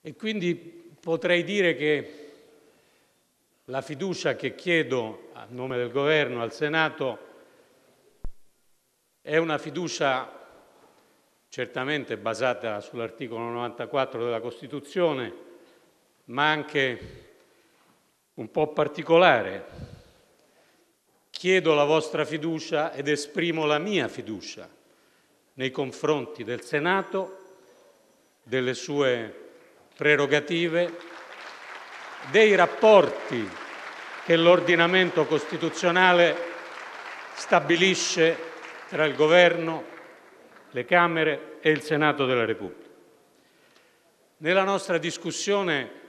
E quindi potrei dire che la fiducia che chiedo a nome del Governo al Senato è una fiducia certamente basata sull'articolo 94 della Costituzione, ma anche un po' particolare. Chiedo la vostra fiducia ed esprimo la mia fiducia nei confronti del Senato, delle sue prerogative, dei rapporti che l'ordinamento costituzionale stabilisce tra il Governo, le Camere e il Senato della Repubblica. Nella nostra discussione